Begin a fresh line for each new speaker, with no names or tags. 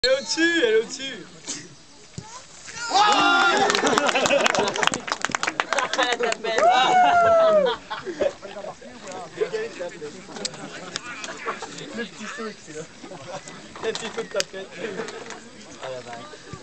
Elle est au-dessus, elle est au-dessus.
La tapette.
Le petit saut, c'est là. Le petit saut de tapette.
Ah la vache.